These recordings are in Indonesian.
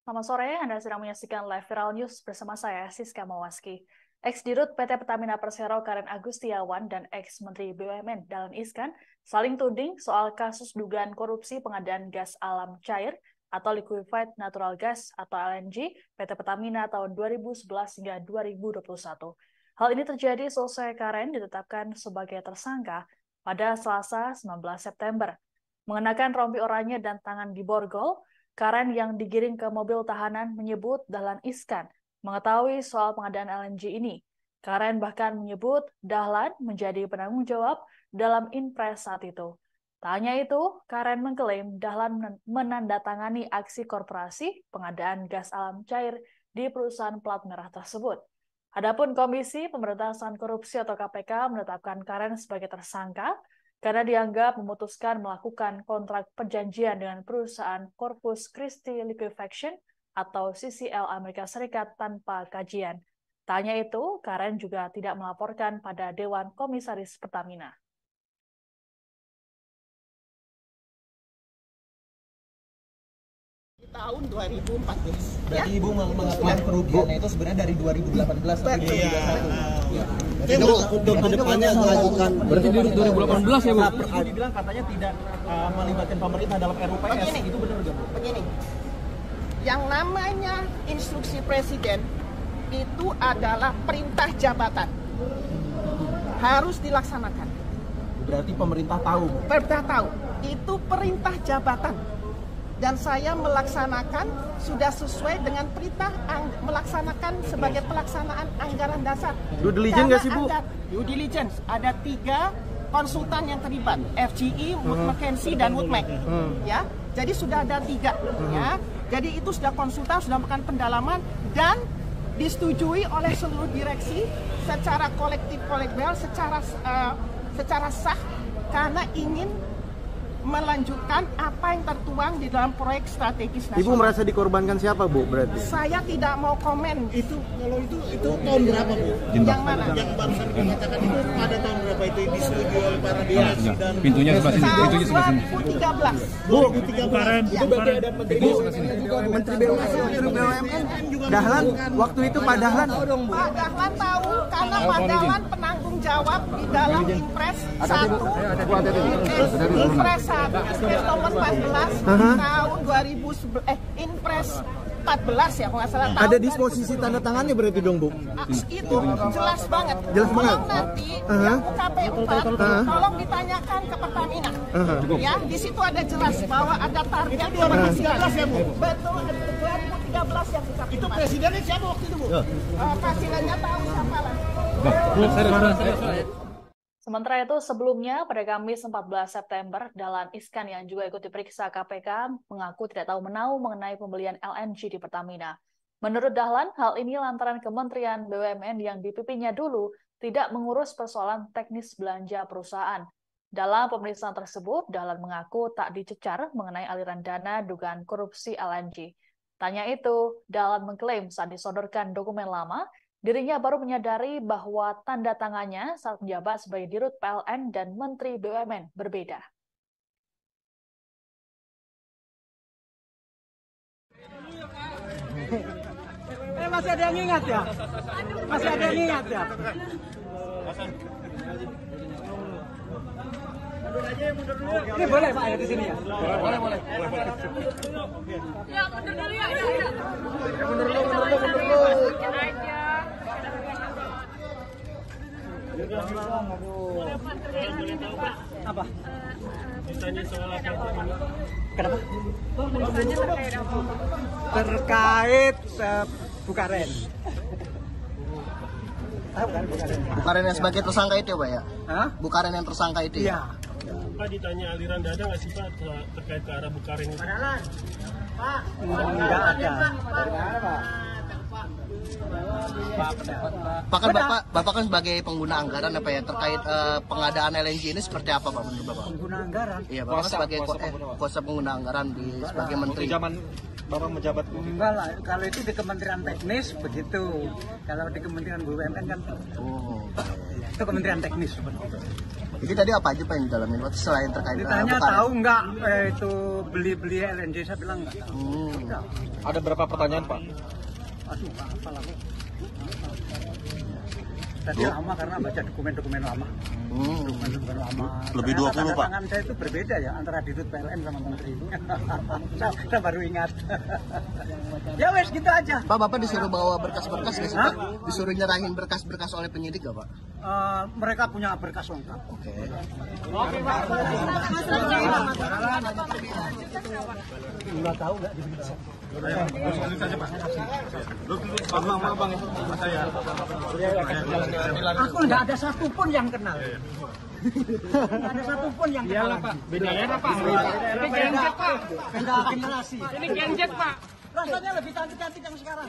Selamat sore, Anda sedang menyaksikan Live Viral News bersama saya, Siska Mawaski. Ex-Dirut PT Pertamina Persero Karen Agustiawan dan ex-Menteri BUMN Dahlan Iskan saling tuding soal kasus dugaan korupsi pengadaan gas alam cair atau Liquefied Natural Gas atau LNG PT Pertamina tahun 2011 hingga 2021. Hal ini terjadi selesai Karen ditetapkan sebagai tersangka pada Selasa 19 September. Mengenakan rompi oranye dan tangan di borgol, Karen yang digiring ke mobil tahanan menyebut Dahlan Iskan mengetahui soal pengadaan LNG ini. Karen bahkan menyebut Dahlan menjadi penanggung jawab dalam impres saat itu. Tak hanya itu, Karen mengklaim Dahlan menandatangani aksi korporasi pengadaan gas alam cair di perusahaan plat merah tersebut. Adapun Komisi Pemberantasan Korupsi atau KPK menetapkan Karen sebagai tersangka karena dianggap memutuskan melakukan kontrak perjanjian dengan perusahaan Corpus Christi Liquefaction atau CCL Amerika Serikat tanpa kajian. Tak hanya itu, Karen juga tidak melaporkan pada Dewan Komisaris Pertamina. Tahun 2014. Berarti Ibu mengklaim kerugiannya itu sebenarnya dari 2018 sampai 2021. Untuk kedepannya melakukan. Berarti dari 2018 ya Bu? Ibu dibilang katanya tidak melibatkan pemerintah dalam RUPS. Itu benar nggak Bu? Begini, yang namanya instruksi presiden itu adalah perintah jabatan, harus dilaksanakan. Berarti pemerintah tahu Bu? Pemerintah tahu, itu perintah jabatan. Dan saya melaksanakan sudah sesuai dengan perintah melaksanakan sebagai pelaksanaan anggaran dasar. Due diligence nggak sih Bu? Due diligence, ada 3 konsultan yang terlibat, FGE, Wood Mackenzie, dan Woodmac. Ya, jadi sudah ada 3. Ya, jadi itu sudah konsultan, sudah melakukan pendalaman dan disetujui oleh seluruh direksi secara kolektif kolegial, secara sah karena ingin melanjutkan apa yang tertuang di dalam proyek strategis nasional. Ibu merasa dikorbankan siapa Bu berarti? Saya tidak mau komen. Itu tahun berapa Bu? Yang mana? Yang barusan dikatakan itu pada tahun berapa itu disetujui oleh para direksi dan pintunya sebelah sini. Pintunya sebelah sini. 2013. Bu, 2013. Itu berarti ada Menteri Menteri BUMN Dahlan waktu itu Pak Dahlan. Pak Dahlan tahu karena Pak Dahlan penanggung jawab di dalam Impres 1 Impres nomor 14 tahun 2011 Impres 14 ya kalau nggak salah. Ada disposisi tanda tangannya berarti dong Bu? Itu jelas banget. Jelas banget. Tolong nanti yang UKPU tolong ditanyakan ke Pertamina. Ya, di situ ada jelas bahwa ada target penghasilan. Betul, 2013 yang kita. itu presidennya siapa waktu itu Bu? Presidennya tahu siapa lah. Sementara itu, sebelumnya pada Kamis 14 September, Dahlan Iskan yang juga ikut diperiksa KPK mengaku tidak tahu menahu mengenai pembelian LNG di Pertamina. Menurut Dahlan, hal ini lantaran Kementerian BUMN yang dipimpinnya dulu tidak mengurus persoalan teknis belanja perusahaan. Dalam pemeriksaan tersebut, Dahlan mengaku tak dicecar mengenai aliran dana dugaan korupsi LNG. Tanya itu, Dahlan mengklaim saat disodorkan dokumen lama, dirinya baru menyadari bahwa tanda tangannya saat menjabat sebagai Dirut PLN dan Menteri BUMN berbeda. Masih ada yang ingat ya? Masih ada yang ingat ya? Ini boleh Pak ya di sini ya? Boleh. Ya mundur dulu ya. Mundur dulu. Apa? Ditanya soal apa? Kenapa? Terkait Bukaren. Bukaren yang sebagai tersangka itu Pak ya? Hah? Bukaren yang tersangka itu ya? Iya. Pak ditanya aliran dana nggak sih Pak terkait ke arah Bukaren itu? Enggak ada. Pak kan Bapak kan sebagai pengguna anggaran apa ya terkait pengadaan LNG ini seperti apa Pak menurut Bapak? Pengguna anggaran. Iya Bapak sebagai kuasa pengguna anggaran sebagai menteri. Bapak menjabat? Enggak lah, kalau itu di Kementerian Teknis begitu. Kalau di Kementerian BUMN kan itu Kementerian Teknis. Jadi tadi apa aja Pak yang didalamin waktu selain terkait Ditanya bukan? tahu nggak itu beli LNG, saya bilang nggak tahu. Ada berapa pertanyaan Pak? Aduh, nggak hafal aku. Tadi lama karena baca dokumen-dokumen lama. Dokumen-dokumen lama. Lebih Ternyata 20 tanda Pak. tangan saya itu berbeda ya antara Dirut PLN sama Menteri itu. saya baru ingat. Ya wes gitu aja. Pak, Bapak disuruh bawa berkas-berkas nggak sih Pak? Disuruh nyerahin berkas-berkas oleh penyidik nggak Pak? Mereka punya berkas lengkap. Oke. Nggak tahu nggak diberitahu. Aku nggak ada satupun yang kenal. Nggak ada satupun yang kenal. Iyalah Pak. Bedanya apa Pak? Ini genjet Pak. Beda generasi. Ini genjet Pak. Rasanya lebih cantik-cantik yang sekarang.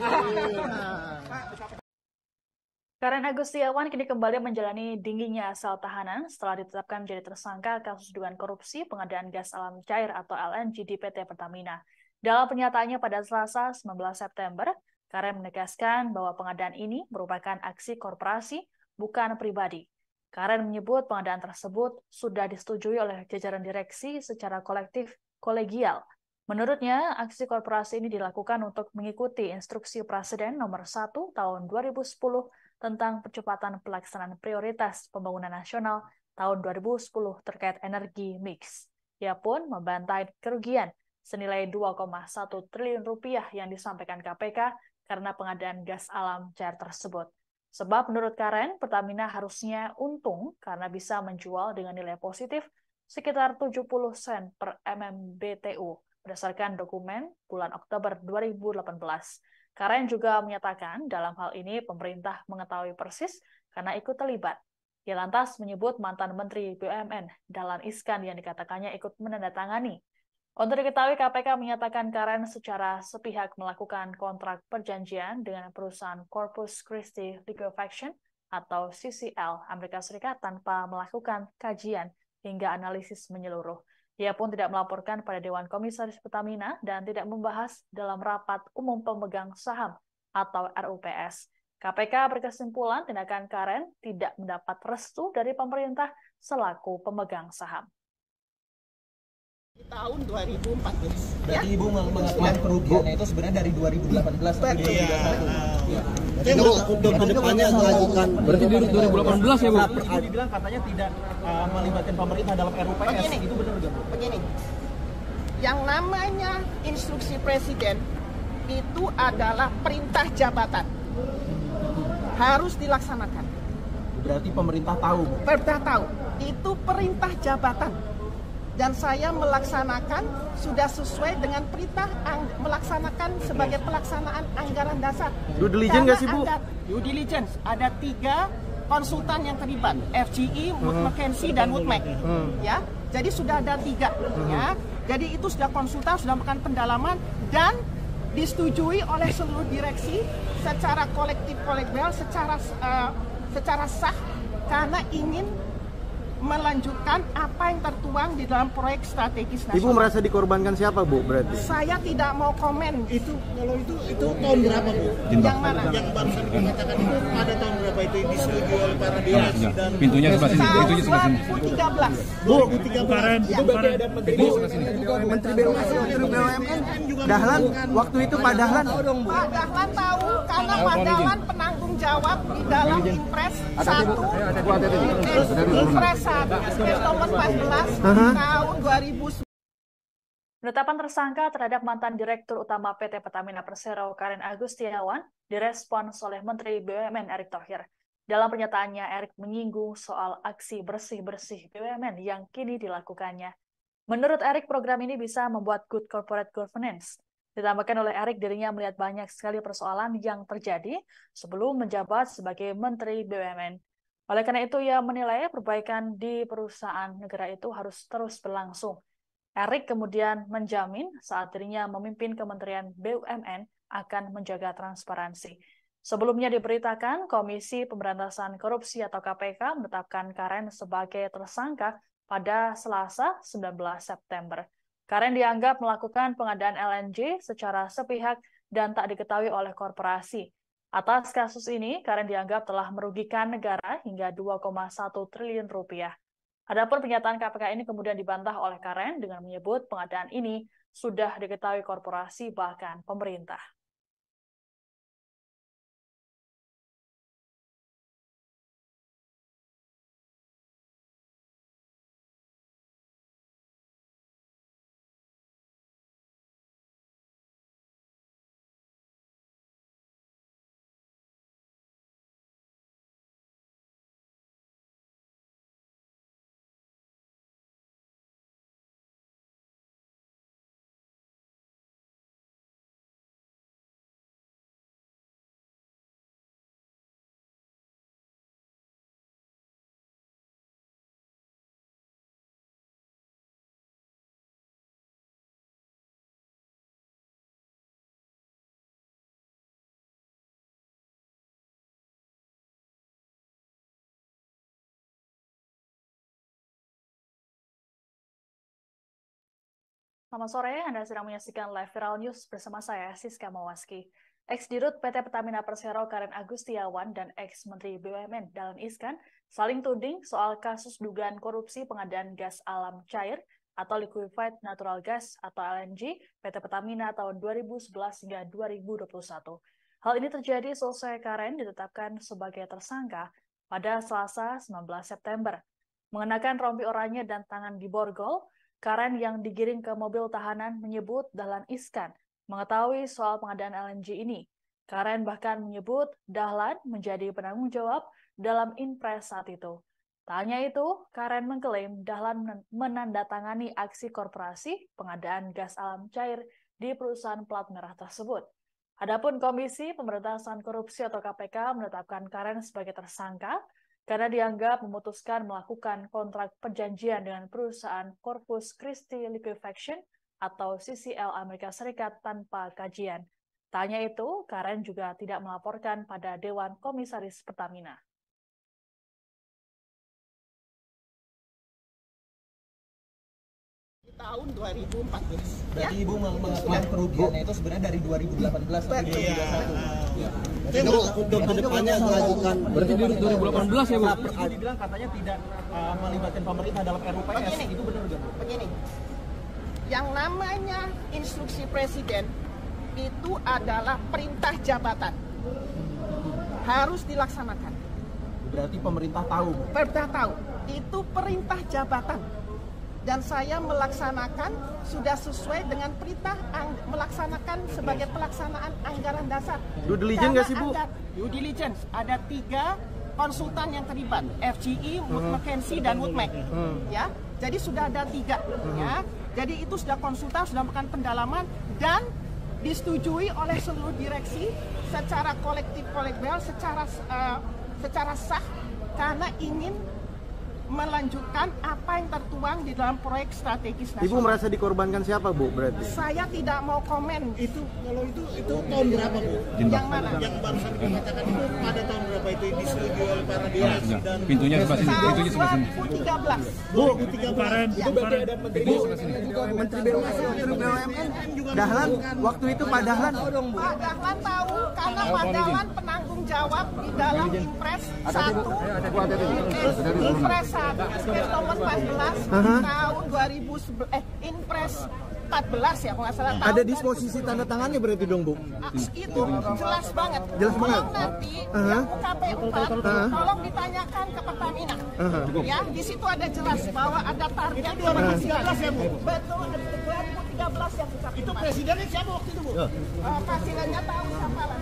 Karen Agustiawan kini kembali menjalani dinginnya sel tahanan setelah ditetapkan menjadi tersangka kasus dugaan korupsi pengadaan gas alam cair atau LNG di PT Pertamina. Dalam pernyataannya pada Selasa 19 September, Karen menegaskan bahwa pengadaan ini merupakan aksi korporasi, bukan pribadi. Karen menyebut pengadaan tersebut sudah disetujui oleh jajaran direksi secara kolektif kolegial. Menurutnya, aksi korporasi ini dilakukan untuk mengikuti instruksi Presiden nomor 1 tahun 2010 tentang percepatan pelaksanaan prioritas pembangunan nasional tahun 2010 terkait energi mix. Ia pun membantai kerugian senilai 2,1 triliun rupiah yang disampaikan KPK karena pengadaan gas alam cair tersebut. Sebab menurut Karen, Pertamina harusnya untung karena bisa menjual dengan nilai positif sekitar 70 sen per MMBTU berdasarkan dokumen bulan Oktober 2018. Karen juga menyatakan dalam hal ini pemerintah mengetahui persis karena ikut terlibat. Ia lantas menyebut mantan Menteri BUMN Dahlan Iskan yang dikatakannya ikut menandatangani. Untuk diketahui, KPK menyatakan Karen secara sepihak melakukan kontrak perjanjian dengan perusahaan Corpus Christi Liquefaction atau CCL Amerika Serikat tanpa melakukan kajian hingga analisis menyeluruh. Ia pun tidak melaporkan pada Dewan Komisaris Pertamina dan tidak membahas dalam rapat umum pemegang saham atau RUPS. KPK berkesimpulan tindakan Karen tidak mendapat restu dari pemerintah selaku pemegang saham. Di tahun 2014. Berarti Ibu mengatakan kerugiannya itu sebenarnya dari 2018 sampai 2021. Itu untuk kedepannya melakukan. Berarti di 2018 ya Bu? Ibu dibilang katanya tidak melibatkan pemerintah dalam RUPS. Begini, Itu benar nggak Bu? Begini, yang namanya instruksi presiden itu adalah perintah jabatan. Harus dilaksanakan. Berarti pemerintah tahu Bu? Pemerintah tahu, itu perintah jabatan. Dan saya melaksanakan sudah sesuai dengan perintah melaksanakan sebagai pelaksanaan anggaran dasar. Due diligence nggak sih Bu? Due diligence, ada 3 konsultan yang terlibat, FGE, Wood Mackenzie, dan Woodmac. Ya, jadi sudah ada 3. Ya, jadi itu sudah konsultan, sudah melakukan pendalaman dan disetujui oleh seluruh direksi secara kolektif kolegial, secara sah karena ingin melanjutkan apa yang tertuang di dalam proyek strategis nasional. Ibu merasa dikorbankan siapa Bu berarti? Saya tidak mau komen. Itu kalau itu tahun berapa Bu? Yang mana? Yang barusan dikatakan itu pada tahun berapa itu disetujui oleh para direksi dan Pintunya sebelah sini, pintunya sebelah sini. 2013. Bu, itu berarti ada menteri Menteri BUMN Dahlan, waktu itu Pak Dahlan. Pak Dahlan tahu karena Pak Dahlan penanggung jawab di dalam Impres 1 Impres nomor 14 tahun 2009. Penetapan tersangka terhadap mantan Direktur Utama PT Pertamina Persero Karen Agustiawan direspons oleh Menteri BUMN Erick Thohir. Dalam pernyataannya, Erick menyinggung soal aksi bersih-bersih BUMN yang kini dilakukannya. Menurut Erick, program ini bisa membuat good corporate governance. Ditambahkan oleh Erick, dirinya melihat banyak sekali persoalan yang terjadi sebelum menjabat sebagai Menteri BUMN. Oleh karena itu, ia menilai perbaikan di perusahaan negara itu harus terus berlangsung. Erick kemudian menjamin saat dirinya memimpin Kementerian BUMN akan menjaga transparansi. Sebelumnya diberitakan, Komisi Pemberantasan Korupsi atau KPK menetapkan Karen sebagai tersangka pada Selasa 19 September. Karen dianggap melakukan pengadaan LNG secara sepihak dan tak diketahui oleh korporasi. Atas kasus ini, Karen dianggap telah merugikan negara hingga 2,1 triliun rupiah. Adapun pernyataan KPK ini kemudian dibantah oleh Karen dengan menyebut pengadaan ini sudah diketahui korporasi bahkan pemerintah. Selamat sore, Anda sedang menyaksikan Live Viral News bersama saya, Siska Mawaski. Ex-Dirut PT Pertamina Persero Karen Agustiawan dan ex-Menteri BUMN Dahlan Iskan saling tuding soal kasus dugaan korupsi pengadaan gas alam cair atau Liquefied Natural Gas atau LNG PT Pertamina tahun 2011 hingga 2021. Hal ini terjadi selesai Karen ditetapkan sebagai tersangka pada Selasa 19 September. Mengenakan rompi oranye dan tangan di borgol, Karen yang digiring ke mobil tahanan menyebut Dahlan Iskan mengetahui soal pengadaan LNG ini. Karen bahkan menyebut Dahlan menjadi penanggung jawab dalam impres saat itu. Tak hanya itu, Karen mengklaim Dahlan menandatangani aksi korporasi pengadaan gas alam cair di perusahaan plat merah tersebut. Adapun Komisi Pemberantasan Korupsi atau KPK menetapkan Karen sebagai tersangka karena dianggap memutuskan melakukan kontrak perjanjian dengan perusahaan Corpus Christi Liquefaction atau CCL Amerika Serikat tanpa kajian. Tak hanya itu, Karen juga tidak melaporkan pada Dewan Komisaris Pertamina. Tahun 2014. Berarti Ibu mengakui kerugiannya itu sebenarnya dari 2018 sampai 2021. Itu untuk kedepannya melakukan. Berarti di 2018 ya, Bu? Dibilang katanya tidak melibatkan pemerintah dalam RUPS. Begini. Itu benar nggak, Bu? Begini, yang namanya instruksi presiden itu adalah perintah jabatan, harus dilaksanakan. Berarti pemerintah tahu, Bu? Perintah tahu, itu perintah jabatan. Dan saya melaksanakan sudah sesuai dengan perintah melaksanakan sebagai pelaksanaan anggaran dasar. Due diligence nggak sih, Bu? Due diligence, ada 3 konsultan yang terlibat, FGE, Wood Mackenzie, dan Woodmac. Ya, jadi sudah ada 3. Ya, jadi itu sudah konsultan, sudah melakukan pendalaman dan disetujui oleh seluruh direksi secara kolektif kolegial, secara sah karena ingin melanjutkan apa yang tertuang di dalam proyek strategis nasional. Ibu merasa dikorbankan siapa, Bu, berarti? Saya tidak mau komen. Itu kalau itu tahun berapa, Bu? Yang mana? Yang barusan dikatakan itu pada tahun berapa itu disetujui oleh para direksi dan Pintunya sebelah sini, pintunya sebelah sini. 2013. Bu, itu berarti ada menteri Menteri BUMN Dahlan, waktu itu Pak Dahlan. Pak Dahlan tahu karena Pak Dahlan penanggung jawab di dalam Impres 1. Impres 1, Impres nomor 14 tahun 2011, Impres 14 ya, kalau nggak salah. Ada disposisi tanda tangannya berarti dong, Bu? Itu jelas banget. Jelas banget. Tolong nanti yang UKP 4, tolong ditanyakan ke Pertamina. Ya, di situ ada jelas bahwa ada target 2013 ya, Bu. Betul, 2013 yang UKP 4. itu presidennya siapa waktu itu, Bu? Presidennya tahu siapa lah.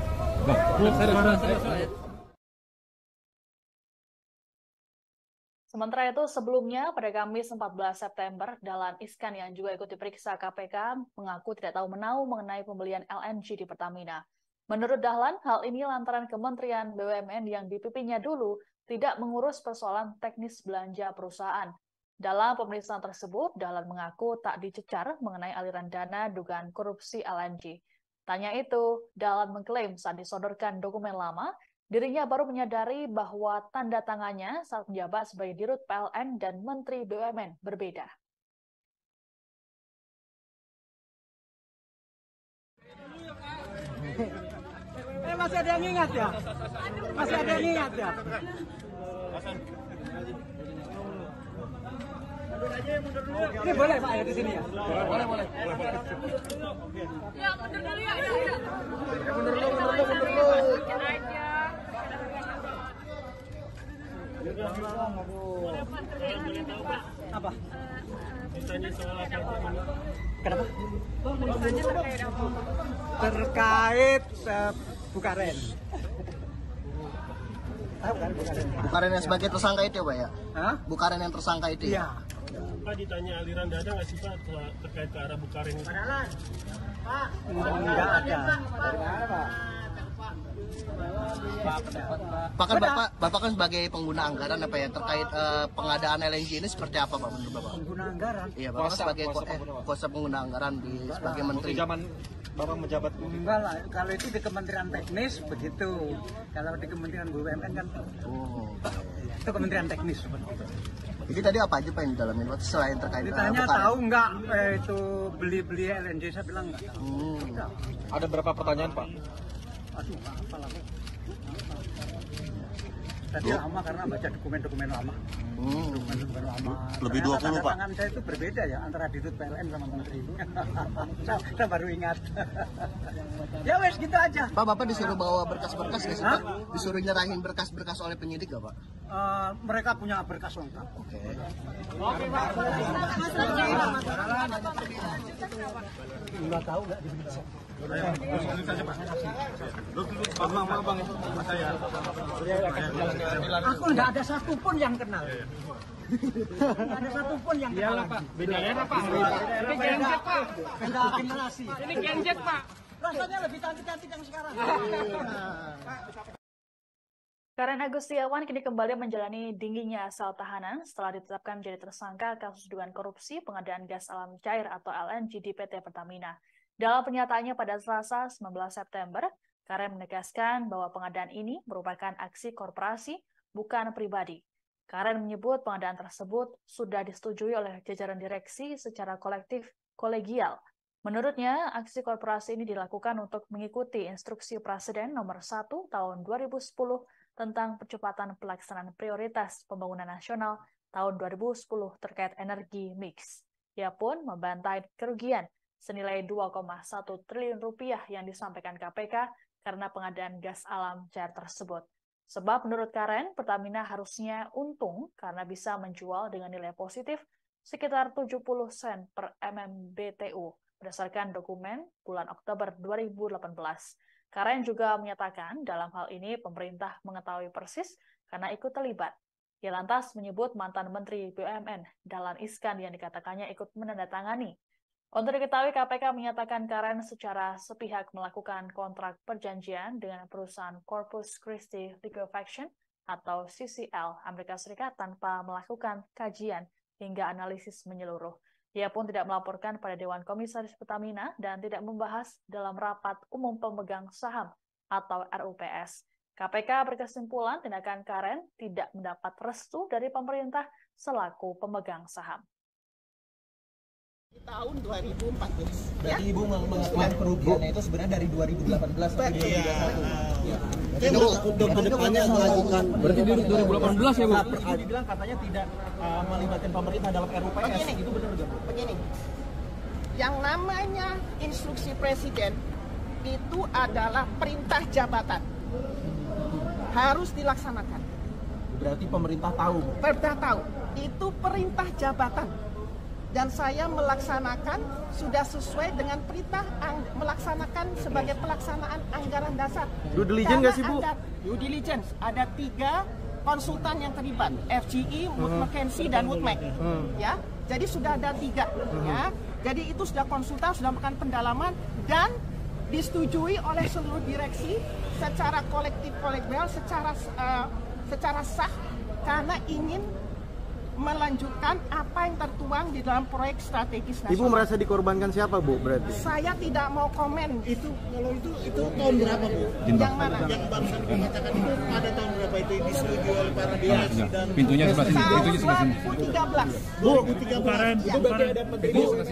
Sementara itu, sebelumnya pada Kamis 14 September, Dahlan Iskan yang juga ikut diperiksa KPK mengaku tidak tahu menahu mengenai pembelian LNG di Pertamina. Menurut Dahlan, hal ini lantaran Kementerian BUMN yang dipimpinnya dulu tidak mengurus persoalan teknis belanja perusahaan. Dalam pemeriksaan tersebut, Dahlan mengaku tak dicecar mengenai aliran dana dugaan korupsi LNG. Tanya itu, Dahlan mengklaim saat disodorkan dokumen lama, dirinya baru menyadari bahwa tanda tangannya saat menjabat sebagai Dirut PLN dan Menteri BUMN berbeda. masih ada yang ingat ya? Masih ada yang ingat ya? Ini boleh Pak ya di sini ya? Boleh. Ya mundur dulu ya. Mundur dulu. Apa? Ditanya soal apa? Kenapa? Terkait Bukaren. Bukaren yang sebagai tersangka itu ya Pak ya? Hah? Bukaren yang tersangka itu ya? Iya. Pak ditanya aliran dana nggak sih Pak terkait ke arah Bukaren itu? Enggak ada. Pak kan Bapak kan sebagai pengguna anggaran apa ya terkait pengadaan LNG ini seperti apa Pak menurut Bapak? Pengguna anggaran? Iya Bapak kan sebagai kuasa pengguna anggaran sebagai menteri. Zaman Bapak menjabat. Enggak lah, kalau itu di Kementerian Teknis begitu. Kalau di Kementerian BUMN kan itu Kementerian Teknis seperti itu. Jadi tadi apa aja Pak yang didalamin Pak selain terkait Ditanya tahu nggak itu beli LNG, saya bilang nggak tahu. Ada berapa pertanyaan Pak? Aduh, apa lagi? Tadi lama karena baca dokumen-dokumen lama. Dokumen-dokumen lama. Lebih 20 Pak. Tangan saya itu berbeda ya antara Dirut PLN sama Menteri itu. Saya baru ingat. Ya wes gitu aja. Pak Bapak disuruh bawa berkas-berkas nggak sih Pak? Disuruh nyerahin berkas-berkas oleh penyidik nggak Pak? Mereka punya berkas lengkap. Oke. Pak. Nggak tahu nggak di sini. Aku nggak ada satupun yang kenal. Nggak ada satupun yang kenal. Iyalah Pak. Beda era Pak. Ini genjet Pak. Beda generasi. Ini genjet Pak. Rasanya lebih cantik-cantik yang sekarang. Karen Agustiawan kini kembali menjalani dingginya asal tahanan setelah ditetapkan menjadi tersangka kasus dugaan korupsi pengadaan gas alam cair atau LNG di PT Pertamina. Dalam pernyataannya pada Selasa 19 September, Karen menegaskan bahwa pengadaan ini merupakan aksi korporasi, bukan pribadi. Karen menyebut pengadaan tersebut sudah disetujui oleh jajaran direksi secara kolektif kolegial. Menurutnya, aksi korporasi ini dilakukan untuk mengikuti instruksi Presiden nomor 1 tahun 2010 tentang percepatan pelaksanaan prioritas pembangunan nasional tahun 2010 terkait energi mix. Ia pun membantai kerugian senilai 2,1 triliun rupiah yang disampaikan KPK karena pengadaan gas alam cair tersebut. Sebab menurut Karen, Pertamina harusnya untung karena bisa menjual dengan nilai positif sekitar 70 sen per MMBTU berdasarkan dokumen bulan Oktober 2018. Karen juga menyatakan dalam hal ini pemerintah mengetahui persis karena ikut terlibat. Ia lantas menyebut mantan Menteri BUMN Dahlan Iskan yang dikatakannya ikut menandatangani. Untuk diketahui, KPK menyatakan Karen secara sepihak melakukan kontrak perjanjian dengan perusahaan Corpus Christi Liquefaction atau CCL Amerika Serikat tanpa melakukan kajian hingga analisis menyeluruh. Ia pun tidak melaporkan pada Dewan Komisaris Pertamina dan tidak membahas dalam rapat umum pemegang saham atau RUPS. KPK berkesimpulan tindakan Karen tidak mendapat restu dari pemerintah selaku pemegang saham. Tahun 2014. Berarti Ibu mengakui kerugiannya itu sebenarnya dari 2018 sampai 2021. Itu untuk kedepannya melakukan. Berarti di 2018 ya Bu? Dibilang katanya tidak melibatkan pemerintah dalam RUPS. Itu benar nggak Bu? Begini, yang namanya instruksi presiden itu adalah perintah jabatan, harus dilaksanakan. Berarti pemerintah tahu Bu? Pemerintah tahu, itu perintah jabatan. Dan saya melaksanakan sudah sesuai dengan perintah melaksanakan sebagai pelaksanaan anggaran dasar. Due diligence nggak sih Bu? Due diligence, ada 3 konsultan yang terlibat, FGE, Wood Mackenzie, dan Woodmac. Ya, jadi sudah ada 3. Ya, jadi itu sudah konsultan, sudah melakukan pendalaman dan disetujui oleh seluruh direksi secara kolektif kolegial, secara sah karena ingin melanjutkan apa yang tertuang di dalam proyek strategis nasional. Ibu merasa dikorbankan siapa, Bu, berarti? Saya tidak mau komen. Itu tahun berapa, Bu? Yang mana? Yang Bang Sandi mengatakan itu pada tahun berapa itu disetujui oleh para delegasi dan Pintunya sebelah sini. Pintunya sebelah sini. 2013. Bu, kemarin itu berarti ada Menteri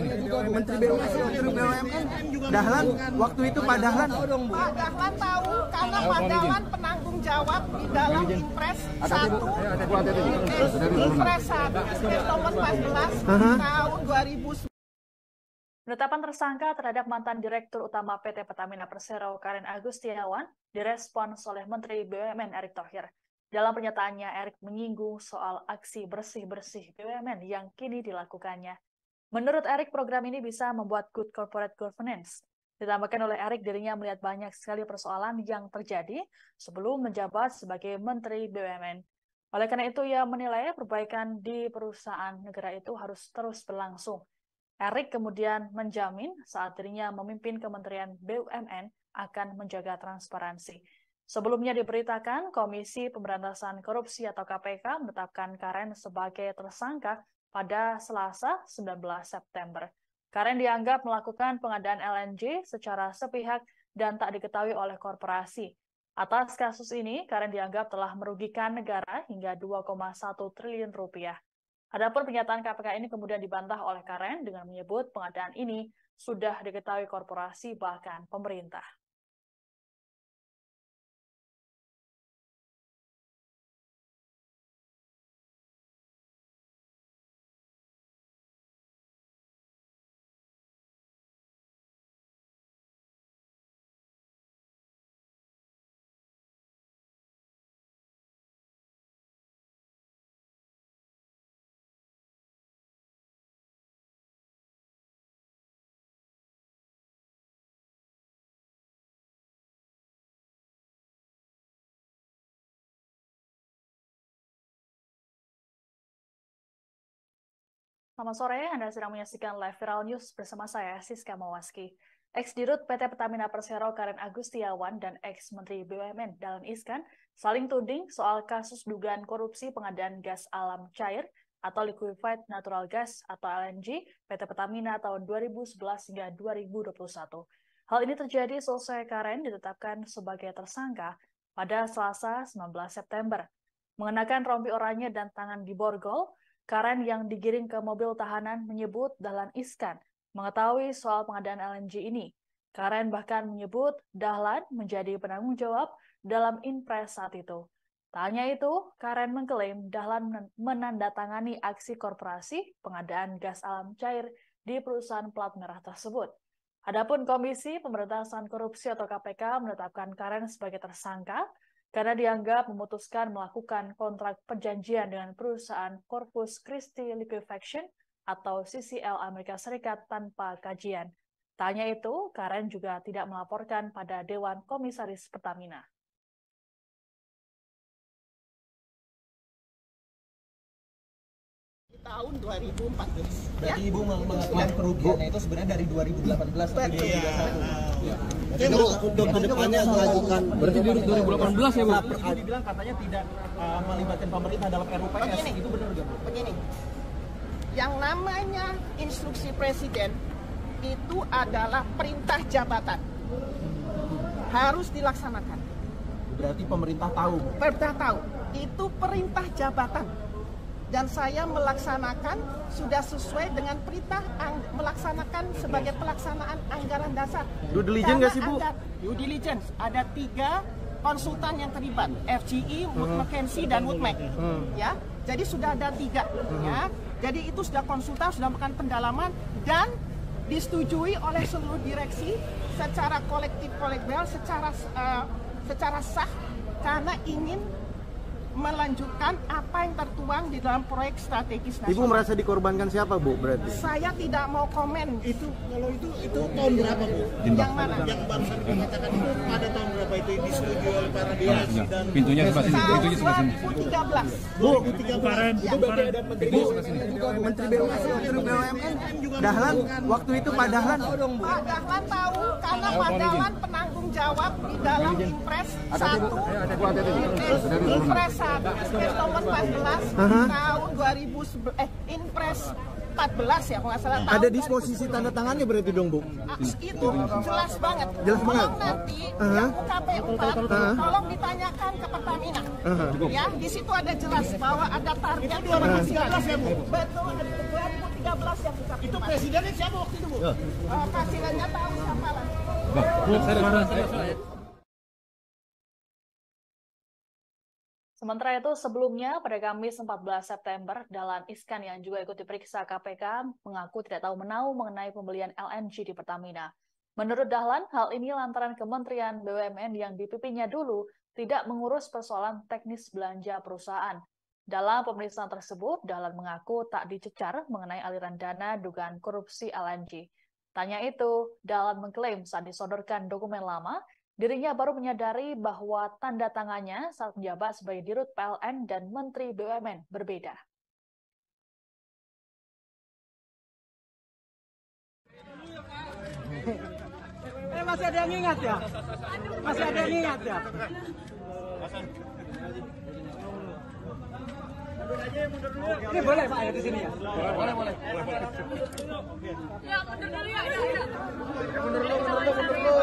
BUMN Dahlan, waktu itu Pak Dahlan. Pak Dahlan tahu karena Pak Dahlan penanggung jawab di dalam Impres 1. Impres 1 nomor 14 tahun 2009. Penetapan tersangka terhadap mantan Direktur Utama PT Pertamina Persero Karen Agustiawan direspons oleh Menteri BUMN Erick Thohir. Dalam pernyataannya, Erick menyinggung soal aksi bersih-bersih BUMN yang kini dilakukannya. Menurut Erick, program ini bisa membuat good corporate governance. Ditambahkan oleh Erick, dirinya melihat banyak sekali persoalan yang terjadi sebelum menjabat sebagai Menteri BUMN. Oleh karena itu, ia menilai perbaikan di perusahaan negara itu harus terus berlangsung. Erick kemudian menjamin saat dirinya memimpin Kementerian BUMN akan menjaga transparansi. Sebelumnya diberitakan Komisi Pemberantasan Korupsi atau KPK menetapkan Karen sebagai tersangka pada Selasa 19 September. Karen dianggap melakukan pengadaan LNG secara sepihak dan tak diketahui oleh korporasi. Atas kasus ini, Karen dianggap telah merugikan negara hingga 2,1 triliun rupiah. Adapun pernyataan KPK ini kemudian dibantah oleh Karen dengan menyebut pengadaan ini sudah diketahui korporasi bahkan pemerintah. Selamat sore, Anda sedang menyaksikan Live Viral News bersama saya, Siska Mawaski. Ex-Dirut PT Pertamina Persero Karen Agustiawan dan ex-Menteri BUMN Dahlan Iskan saling tuding soal kasus dugaan korupsi pengadaan gas alam cair atau Liquefied Natural Gas atau LNG PT Pertamina tahun 2011 hingga 2021. Hal ini terjadi selesai Karen ditetapkan sebagai tersangka pada Selasa 19 September. Mengenakan rompi oranye dan tangan di borgol, Karen yang digiring ke mobil tahanan menyebut Dahlan Iskan mengetahui soal pengadaan LNG ini. Karen bahkan menyebut Dahlan menjadi penanggung jawab dalam Impres saat itu. Tak hanya itu, Karen mengklaim Dahlan menandatangani aksi korporasi pengadaan gas alam cair di perusahaan plat merah tersebut. Adapun Komisi Pemberantasan Korupsi atau KPK menetapkan Karen sebagai tersangka karena dianggap memutuskan melakukan kontrak perjanjian dengan perusahaan Corpus Christi Liquefaction atau CCL Amerika Serikat tanpa kajian. Tak hanya itu, Karen juga tidak melaporkan pada Dewan Komisaris Pertamina. Tahun 2014. Berarti Ibu mengakui kerugiannya itu sebenarnya dari 2018 sampai 2021. Untuk kedepannya mengajukan. Berarti di 2018 ya, Bu? Dibilang katanya tidak melibatkan pemerintah dalam RUPS. Begini, itu benar nggak, Bu? Begini, yang namanya instruksi presiden itu adalah perintah jabatan. Harus dilaksanakan. Berarti pemerintah tahu, Bu? Pemerintah tahu. Itu perintah jabatan. Dan saya melaksanakan sudah sesuai dengan perintah melaksanakan sebagai pelaksanaan anggaran dasar. Due diligence nggak sih, Bu? Due diligence. Ada 3 konsultan yang terlibat, FGE, Wood Mackenzie, dan Woodmac. Ya, jadi sudah ada 3. Ya, jadi itu sudah konsultan, sudah melakukan pendalaman dan disetujui oleh seluruh direksi secara kolektif kolegial, secara sah karena ingin melanjutkan apa yang tertuang di dalam proyek strategis nasional. Ibu merasa dikorbankan siapa, Bu, berarti? Saya tidak mau komen. itu tahun berapa, Bu? Yang mana? Yang Bang Sandi mengatakan itu pada tahun berapa itu disetujui oleh para delegasi dan Pintunya sebelah sini. Pintunya sebelah sini. 2013. Bu, kemarin itu berarti ada Menteri BUMN Dahlan, waktu itu Pak Dahlan. Pak Dahlan tahu karena Pak Dahlan penanggung menjawab di dalam Impres 1 Impres 1 nomor 14 tahun 2011 Impres 14 ya kalau nggak salah. Ada disposisi tanda tangannya berarti dong, Bu? Itu jelas banget. Jelas banget. Tolong nanti yang UKP 4 tolong ditanyakan ke Pertamina. Ya, di situ ada jelas bahwa ada target 2013 ya, Bu. Betul, 2013 yang UKP 4. Itu presidennya siapa waktu itu, Bu? Presidennya tahu siapa lah. Sementara itu, sebelumnya pada Kamis 14 September, Dahlan Iskan yang juga ikut diperiksa KPK mengaku tidak tahu menau mengenai pembelian LNG di Pertamina. Menurut Dahlan, hal ini lantaran Kementerian BUMN yang dipimpinnya dulu tidak mengurus persoalan teknis belanja perusahaan. Dalam pemeriksaan tersebut, Dahlan mengaku tak dicecar mengenai aliran dana dugaan korupsi LNG. Tanya itu, Dahlan mengklaim saat disodorkan dokumen lama, dirinya baru menyadari bahwa tanda tangannya saat menjabat sebagai Dirut PLN dan Menteri BUMN berbeda. Masih ada yang ingat ya? Masih ada yang ingat ya? Ini boleh Pak ya di sini ya? Boleh. Ya mundur dulu ya. Mundur dulu.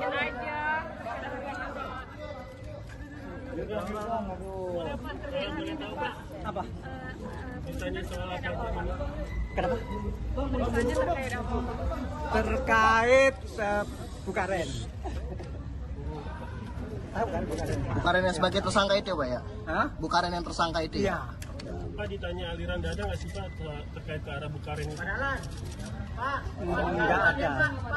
Apa? Bertanya soal apa? Kenapa? Bertanya terkait apa? Terkait Bukaren. Bukaren yang sebagai tersangka itu ya, Pak ya? Hah? Bukaren yang tersangka itu ya? Pak ditanya aliran dana nggak sih Pak terkait ke arah Bukaren itu? Pak, nggak ada.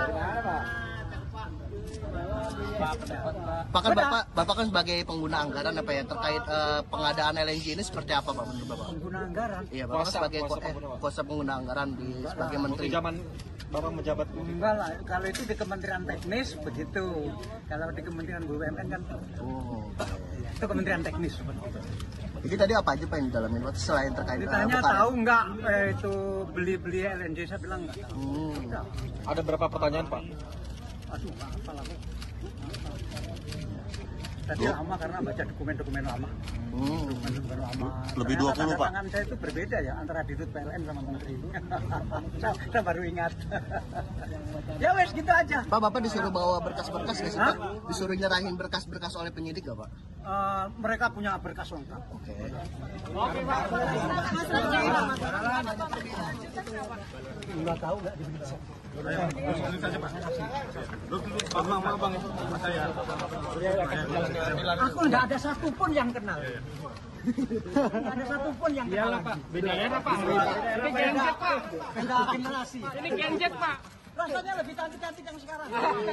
Pak kan Bapak kan sebagai pengguna anggaran apa ya terkait pengadaan LNG ini seperti apa Pak menurut Bapak? Pengguna anggaran? Iya, Bapak kan sebagai kuasa pengguna anggaran sebagai menteri. Zaman Bapak menjabat. Enggak lah, kalau itu di Kementerian Teknis begitu. Kalau di Kementerian BUMN kan itu Kementerian Teknis seperti itu. Jadi tadi apa aja Pak yang didalamin selain terkait ditanya tahu nggak itu beli LNG, saya bilang nggak tahu. Ada berapa pertanyaan Pak? Aduh, apa lagi? Tadi lama karena baca dokumen-dokumen lama. Dokumen-dokumen lama. Lebih 20 Pak. Tangan saya itu berbeda ya antara Dirut PLN sama Menteri itu. Saya baru ingat. Ya wes gitu aja. Pak, Bapak disuruh bawa berkas-berkas nggak sih Pak? Disuruh nyerahin berkas-berkas oleh penyidik nggak Pak? Mereka punya berkas lengkap. Oke. Pak. Nggak tahu nggak diperiksa. Aku nggak ada satupun yang kenal. Nggak ada satupun yang kenal. Iyalah Pak, beda era Pak. Ini genjet Pak. Beda generasi. Ini genjet Pak. Rasanya lebih cantik-cantik yang sekarang.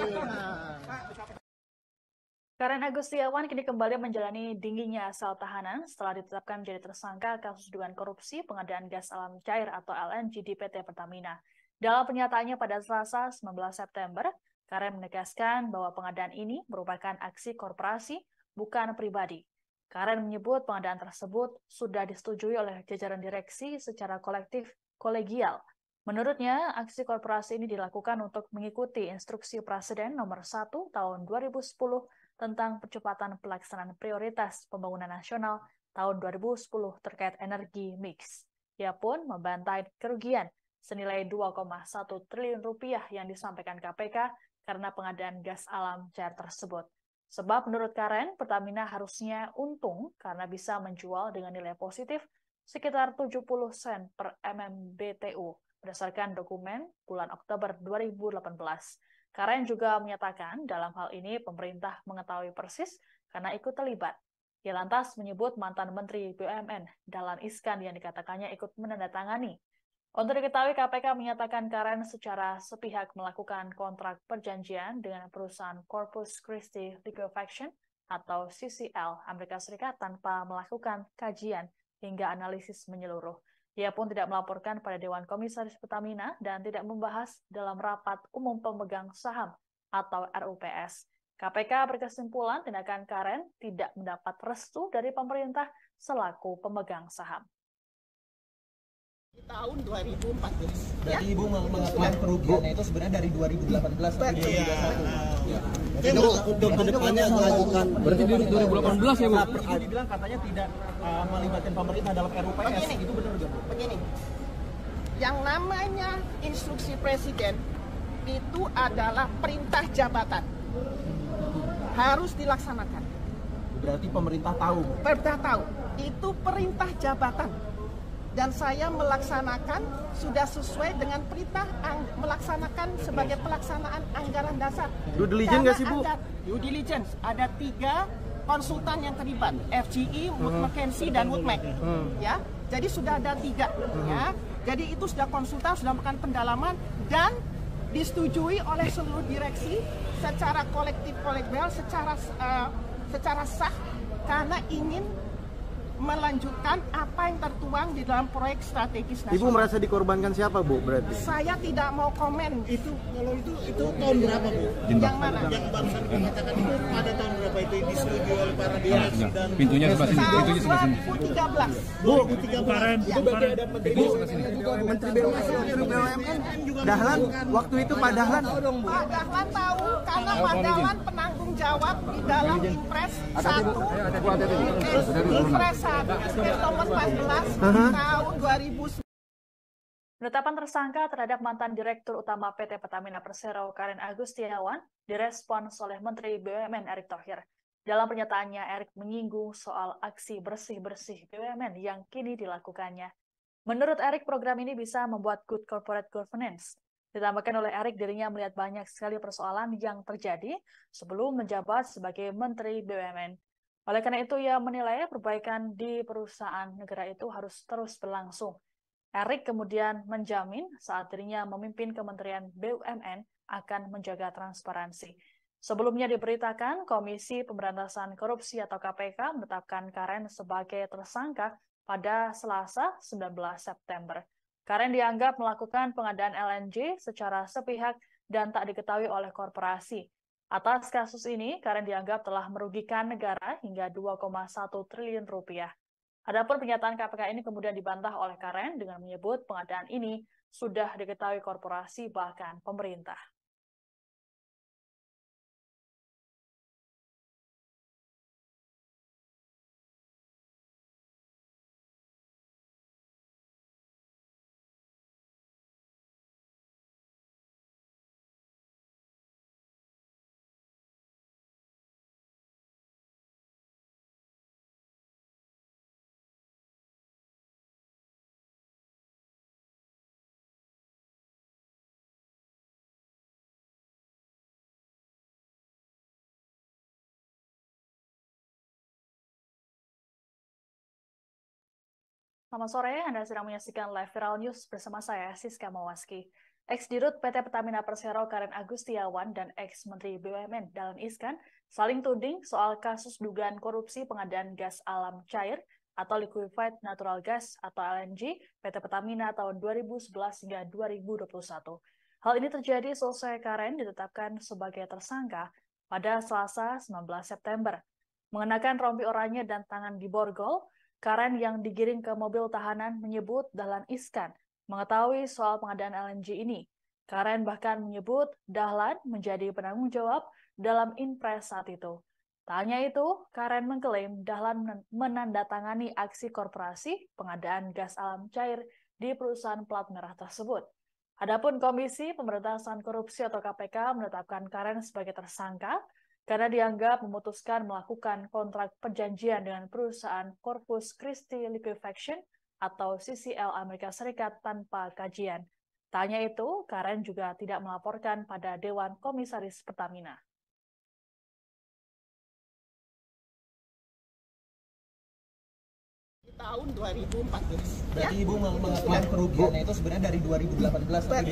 Karen Agustiawan kini kembali menjalani dingginya asal tahanan setelah ditetapkan menjadi tersangka kasus dugaan korupsi pengadaan gas alam cair atau LNG di PT Pertamina. Dalam pernyataannya pada Selasa 19 September, Karen menegaskan bahwa pengadaan ini merupakan aksi korporasi, bukan pribadi. Karen menyebut pengadaan tersebut sudah disetujui oleh jajaran direksi secara kolektif kolegial. Menurutnya, aksi korporasi ini dilakukan untuk mengikuti instruksi Presiden nomor 1 tahun 2010 tentang percepatan pelaksanaan prioritas pembangunan nasional tahun 2010 terkait energi mix. Ia pun membantai kerugian senilai 2,1 triliun rupiah yang disampaikan KPK karena pengadaan gas alam cair tersebut. Sebab menurut Karen, Pertamina harusnya untung karena bisa menjual dengan nilai positif sekitar 70 sen per MMBTU berdasarkan dokumen bulan Oktober 2018. Karen juga menyatakan dalam hal ini pemerintah mengetahui persis karena ikut terlibat. Ia lantas menyebut mantan Menteri BUMN Dahlan Iskan yang dikatakannya ikut menandatangani. Untuk diketahui, KPK menyatakan Karen secara sepihak melakukan kontrak perjanjian dengan perusahaan Corpus Christi Liquefaction atau CCL Amerika Serikat tanpa melakukan kajian hingga analisis menyeluruh. Ia pun tidak melaporkan pada Dewan Komisaris Pertamina dan tidak membahas dalam rapat umum pemegang saham atau RUPS. KPK berkesimpulan tindakan Karen tidak mendapat restu dari pemerintah selaku pemegang saham. Tahun 2014. Berarti Ibu mengakui kerugiannya itu sebenarnya dari 2018 ke 2021. Untuk kedepannya melakukan. Berarti di 2018 ya Bu? Dibilang katanya tidak melibatkan pemerintah dalam RUPS. Itu benar nggak Bu? Begini, yang namanya instruksi presiden itu adalah perintah jabatan, harus dilaksanakan. Berarti pemerintah tahu. Pemerintah tahu, itu perintah jabatan. Dan saya melaksanakan sudah sesuai dengan perintah melaksanakan sebagai pelaksanaan anggaran dasar. Due diligence nggak sih Bu? Due diligence, ada 3 konsultan yang terlibat, FGE, Wood Mackenzie, dan Woodmac. Ya, jadi sudah ada 3. Ya, jadi itu sudah konsultan, sudah melakukan pendalaman dan disetujui oleh seluruh direksi secara kolektif kolegial, secara sah karena ingin melanjutkan apa yang tertuang di dalam proyek strategis nasional. Ibu merasa dikorbankan siapa Bu berarti? Saya tidak mau komen. Itu kalau itu tahun berapa Bu? Yang mana? Yang barusan dikatakan itu pada tahun berapa itu disetujui oleh para direksi dan Pintunya sebelah sini. Pintunya sebelah sini. 2013. Bu, itu bagi ada Menteri BUMN Dahlan, waktu itu Pak Dahlan. Pak Dahlan tahu karena Pak Dahlan penanggung jawab di dalam Impres 1. Impres 1 nomor 14 tahun 2009. Penetapan tersangka terhadap mantan Direktur Utama PT Pertamina Persero Karen Agustiawan direspons oleh Menteri BUMN Erick Thohir. Dalam pernyataannya, Erick menyinggung soal aksi bersih-bersih BUMN yang kini dilakukannya. Menurut Erick, program ini bisa membuat good corporate governance. Ditambahkan oleh Erick, dirinya melihat banyak sekali persoalan yang terjadi sebelum menjabat sebagai Menteri BUMN. Oleh karena itu, ia menilai perbaikan di perusahaan negara itu harus terus berlangsung. Erick kemudian menjamin saat dirinya memimpin Kementerian BUMN akan menjaga transparansi. Sebelumnya diberitakan, Komisi Pemberantasan Korupsi atau KPK menetapkan Karen sebagai tersangka pada Selasa 19 September. Karen dianggap melakukan pengadaan LNG secara sepihak dan tak diketahui oleh korporasi. Atas kasus ini, Karen dianggap telah merugikan negara hingga 2,1 triliun rupiah. Adapun pernyataan KPK ini kemudian dibantah oleh Karen dengan menyebut pengadaan ini sudah diketahui korporasi bahkan pemerintah. Selamat sore, Anda sedang menyaksikan Live Viral News bersama saya, Siska Mawaski. Ex-Dirut PT Pertamina Persero Karen Agustiawan dan ex-Menteri BUMN Dahlan Iskan saling tuding soal kasus dugaan korupsi pengadaan gas alam cair atau Liquefied Natural Gas atau LNG PT Pertamina tahun 2011 hingga 2021. Hal ini terjadi selesai Karen ditetapkan sebagai tersangka pada Selasa 19 September. Mengenakan rompi oranye dan tangan di borgol, Karen yang digiring ke mobil tahanan menyebut Dahlan Iskan mengetahui soal pengadaan LNG ini. Karen bahkan menyebut Dahlan menjadi penanggung jawab dalam Impres saat itu. Tak hanya itu, Karen mengklaim Dahlan menandatangani aksi korporasi pengadaan gas alam cair di perusahaan plat merah tersebut. Adapun Komisi Pemberantasan Korupsi atau KPK menetapkan Karen sebagai tersangka karena dianggap memutuskan melakukan kontrak perjanjian dengan perusahaan Corpus Christi Liquefaction atau CCL Amerika Serikat tanpa kajian. Tak hanya itu, Karen juga tidak melaporkan pada Dewan Komisaris Pertamina. Tahun 2014. Berarti Ibu mengakui kerugiannya itu sebenarnya dari 2018 sampai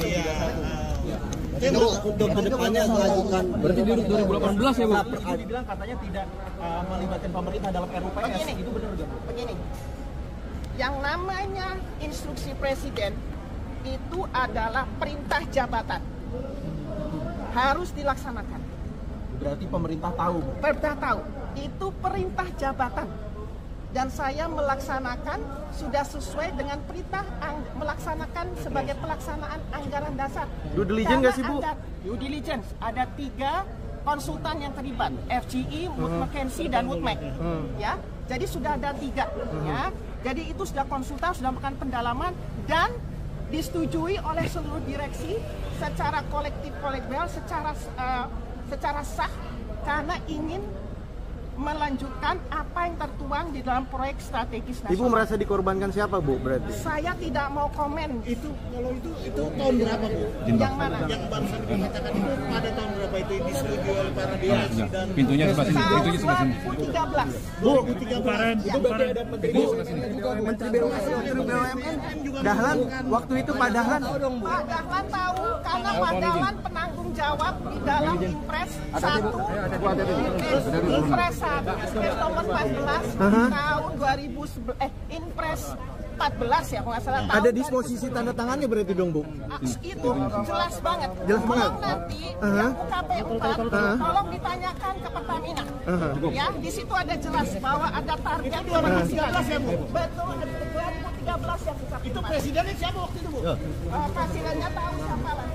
2021. Untuk kedepannya melakukan. Berarti di 2018 ya Bu? Dibilang katanya tidak melibatkan pemerintah dalam RUPS. Itu benar nggak Bu? Begini, yang namanya instruksi presiden itu adalah perintah jabatan, harus dilaksanakan. Berarti pemerintah tahu Bu? Pemerintah tahu, itu perintah jabatan. Dan saya melaksanakan sudah sesuai dengan perintah melaksanakan sebagai pelaksanaan anggaran dasar. Due diligence nggak sih Bu? Due diligence, ada 3 konsultan yang terlibat, FGE, Wood Mackenzie, dan Wood Mac. Ya, jadi sudah ada 3. Ya, jadi itu sudah konsultan, sudah melakukan pendalaman dan disetujui oleh seluruh direksi secara kolektif kolegial, secara sah karena ingin melanjutkan apa yang tertuang di dalam proyek strategis nasional. Ibu merasa dikorbankan siapa, Bu, berarti? Saya tidak mau komen. Itu tahun berapa, Bu? Yang mana? Yang barusan dikatakan itu pada tahun berapa itu disetujui oleh para direksi dan pintunya sebelah sini, pintunya sebelah sini. 2013. Bu, itu berarti ada menteri Menteri BUMN Dahlan, waktu itu Pak Dahlan. Pak Dahlan tahu karena Pak Dahlan penanggung jawab di dalam Impres 1. Impres 1 nomor 14 tahun 2011, Impres 14 ya kalau nggak salah. Ada disposisi tanda tangannya berarti dong, Bu? Itu jelas banget. Jelas banget. Tolong nanti yang UKP 4 tolong ditanyakan ke Pertamina. Ya, di situ ada jelas bahwa ada target 2013 ya, Bu. Betul, 2013 yang UKP 4. itu presidennya siapa waktu itu, Bu? Presidennya tahu siapa lah.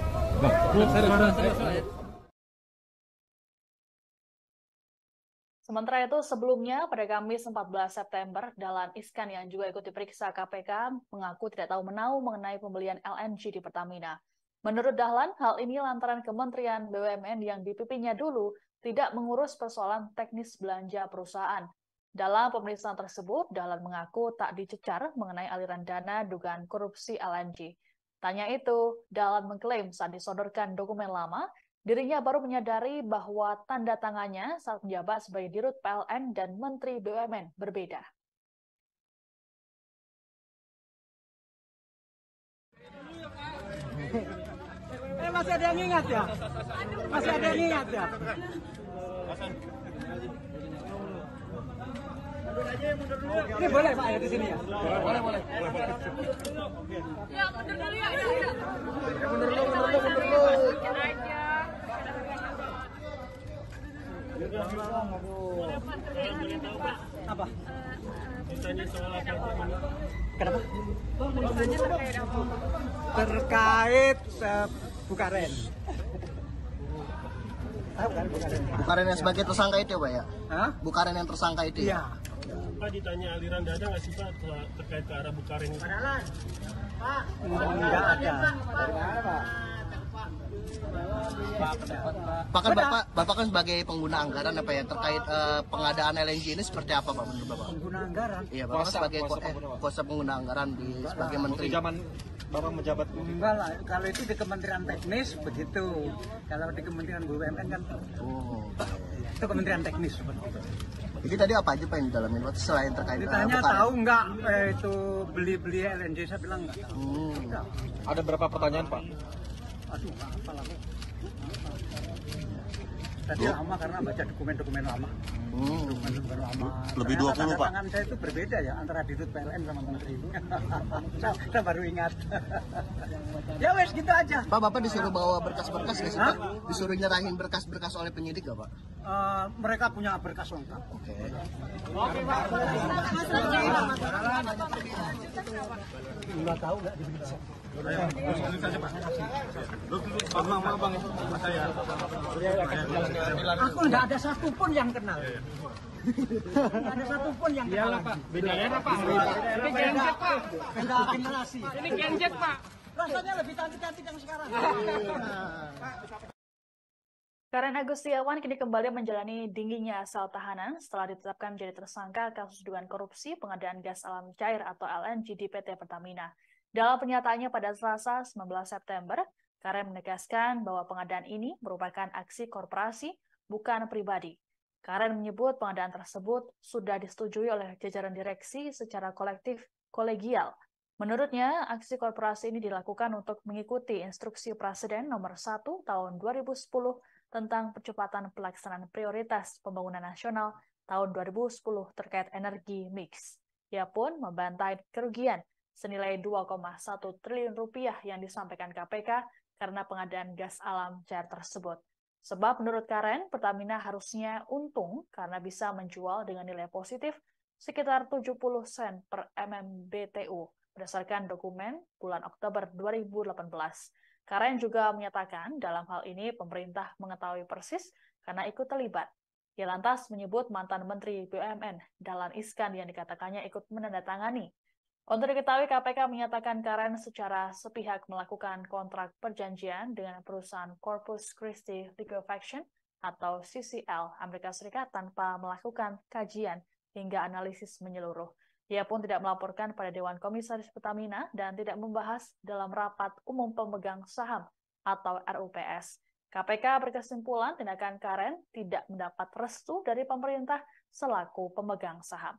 Sementara itu, sebelumnya pada Kamis 14 September, Dahlan Iskan yang juga ikut diperiksa KPK mengaku tidak tahu menau mengenai pembelian LNG di Pertamina. Menurut Dahlan, hal ini lantaran Kementerian BUMN yang dipimpinnya dulu tidak mengurus persoalan teknis belanja perusahaan. Dalam pemeriksaan tersebut, Dahlan mengaku tak dicecar mengenai aliran dana dugaan korupsi LNG. Tanya itu, Dahlan mengklaim saat disodorkan dokumen lama, dirinya baru menyadari bahwa tanda tangannya saat menjabat sebagai Dirut PLN dan Menteri BUMN berbeda. Masih ada yang ingat ya? Masih ada yang ingat ya? Ini boleh Pak ya di sini ya? Boleh. Ya mundur dulu ya. Mundur dulu. Apa? Ditanya soal apa? Kenapa? Terkait Bukaren. Bukaren yang sebagai tersangka itu, Pak ya? Hah? Bukaren yang tersangka itu. Iya. Pak ditanya aliran dana nggak sih Pak terkait ke arah Bukaren itu? Enggak ada. Pak kan Bapak kan sebagai pengguna anggaran apa ya terkait pengadaan LNG ini seperti apa Pak menurut Bapak? Pengguna anggaran. Iya, Bapak kan sebagai kuasa pengguna anggaran sebagai menteri. Zaman Bapak menjabat. Enggak lah, kalau itu di Kementerian Teknis begitu. Kalau di Kementerian BUMN kan itu Kementerian Teknis seperti itu. Jadi tadi apa aja Pak yang didalamin selain terkait Ditanya tahu nggak itu beli LNG, saya bilang nggak tahu. Ada berapa pertanyaan, Pak? Aduh, apa lagi? Tadi lama karena baca dokumen-dokumen lama. Dokumen-dokumen lama. Lebih 20 Pak. Tangan saya itu berbeda ya antara Dirut PLN sama Menteri itu. Saya baru ingat. Ya wes gitu aja. Pak, Bapak disuruh bawa berkas-berkas nggak sih Pak? Disuruh nyerahin berkas-berkas oleh penyidik nggak Pak? Mereka punya berkas lengkap. Oke. Pak. Nggak tahu nggak diperiksa. Aku nggak ada satupun yang kenal. Nggak ada satupun yang kenal. Iyalah Pak, beda era Pak. Ini genjet Pak. Beda generasi. Ini genjet Pak. Rasanya lebih cantik-cantik yang sekarang. Karen Agustiawan kini kembali menjalani dingginya asal tahanan setelah ditetapkan menjadi tersangka kasus dugaan korupsi pengadaan gas alam cair atau LNG di PT Pertamina. Dalam pernyataannya pada Selasa 19 September, Karen menegaskan bahwa pengadaan ini merupakan aksi korporasi, bukan pribadi. Karen menyebut pengadaan tersebut sudah disetujui oleh jajaran direksi secara kolektif kolegial. Menurutnya, aksi korporasi ini dilakukan untuk mengikuti instruksi Presiden nomor 1 tahun 2010 tentang percepatan pelaksanaan prioritas pembangunan nasional tahun 2010 terkait energi mix. Ia pun membantai kerugian senilai 2,1 triliun rupiah yang disampaikan KPK karena pengadaan gas alam cair tersebut. Sebab menurut Karen, Pertamina harusnya untung karena bisa menjual dengan nilai positif sekitar 70 sen per MMBTU berdasarkan dokumen bulan Oktober 2018. Karen juga menyatakan dalam hal ini pemerintah mengetahui persis karena ikut terlibat. Ia lantas menyebut mantan Menteri BUMN Dahlan Iskan yang dikatakannya ikut menandatangani. Untuk diketahui, KPK menyatakan Karen secara sepihak melakukan kontrak perjanjian dengan perusahaan Corpus Christi Liquefaction atau CCL Amerika Serikat tanpa melakukan kajian hingga analisis menyeluruh. Ia pun tidak melaporkan pada Dewan Komisaris Pertamina dan tidak membahas dalam rapat umum pemegang saham atau RUPS. KPK berkesimpulan tindakan Karen tidak mendapat restu dari pemerintah selaku pemegang saham.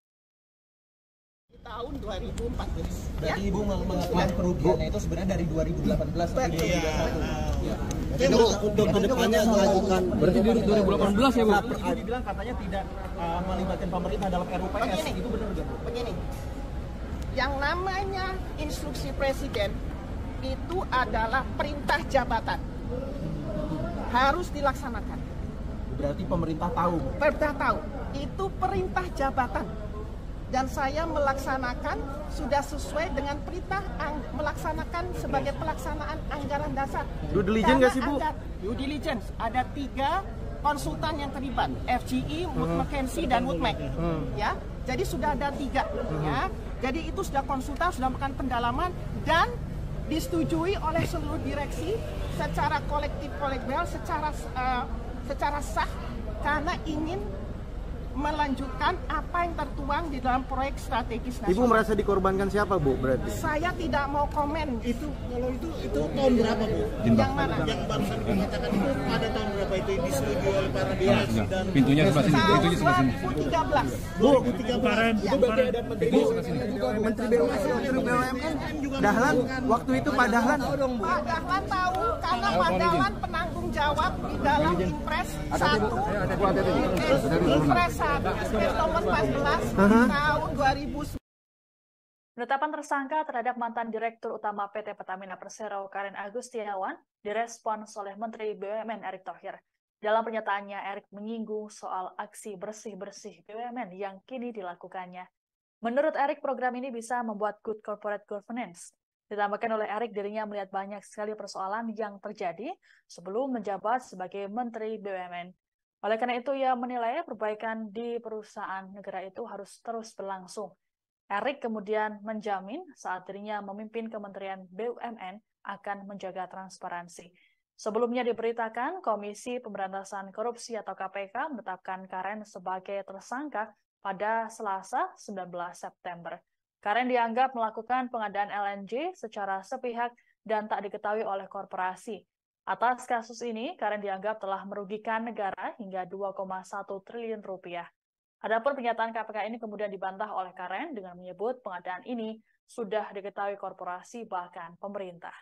Tahun 2014. Berarti Ibu mengakui kerugiannya itu sebenarnya dari 2018 ke 2021. Itu untuk kedepannya mengajukan. Berarti di 2018 ya Bu? Dibilang katanya tidak melibatkan pemerintah dalam RUPS. Begini, itu benar nggak Bu? Begini, yang namanya instruksi presiden itu adalah perintah jabatan, harus dilaksanakan. Berarti pemerintah tahu. Pemerintah tahu, itu perintah jabatan. Dan saya melaksanakan sudah sesuai dengan perintah melaksanakan sebagai pelaksanaan anggaran dasar. Due diligence nggak sih Bu? Due diligence, ada 3 konsultan yang terlibat, FGE, Wood Mackenzie, dan Woodmac. Ya, jadi sudah ada 3. Ya, jadi itu sudah konsultan, sudah melakukan pendalaman dan disetujui oleh seluruh direksi secara kolektif kolegial, secara sah karena ingin melanjutkan apa yang tertuang di dalam proyek strategis nasional. Ibu merasa dikorbankan siapa Bu berarti? Saya tidak mau komen. Itu kalau itu tahun berapa Bu? Yang mana? Yang barusan dikatakan itu pada tahun berapa itu disetujui oleh para direksi dan Pintunya sebelah sini, pintunya sebelah sini. 2013. Bu, itu berarti ada Menteri BUMN Dahlan, waktu itu Pak Dahlan. Pak Dahlan tahu karena Pak Dahlan penanggung jawab di dalam Impres 1. Impres 1 nomor 14 tahun 2009. Penetapan tersangka terhadap mantan Direktur Utama PT Pertamina Persero Karen Agustiawan direspons oleh Menteri BUMN Erick Thohir. Dalam pernyataannya, Erick menyinggung soal aksi bersih-bersih BUMN yang kini dilakukannya. Menurut Erick, program ini bisa membuat good corporate governance. Ditambahkan oleh Erick, dirinya melihat banyak sekali persoalan yang terjadi sebelum menjabat sebagai Menteri BUMN. Oleh karena itu, ia menilai perbaikan di perusahaan negara itu harus terus berlangsung. Erick kemudian menjamin saat dirinya memimpin Kementerian BUMN akan menjaga transparansi. Sebelumnya diberitakan, Komisi Pemberantasan Korupsi atau KPK menetapkan Karen sebagai tersangka pada Selasa 19 September. Karen dianggap melakukan pengadaan LNG secara sepihak dan tak diketahui oleh korporasi. Atas kasus ini, Karen dianggap telah merugikan negara hingga 2,1 triliun rupiah. Adapun pernyataan KPK ini kemudian dibantah oleh Karen dengan menyebut pengadaan ini sudah diketahui korporasi bahkan pemerintah.